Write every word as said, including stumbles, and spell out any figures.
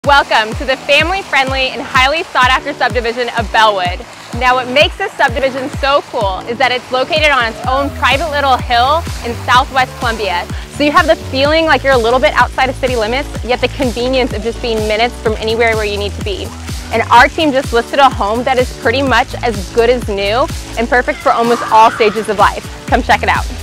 Welcome to the family-friendly and highly sought-after subdivision of Bellwood. Now what makes this subdivision so cool is that it's located on its own private little hill in southwest Columbia. So you have the feeling like you're a little bit outside of city limits, yet the convenience of just being minutes from anywhere where you need to be. And our team just listed a home that is pretty much as good as new and perfect for almost all stages of life. Come check it out.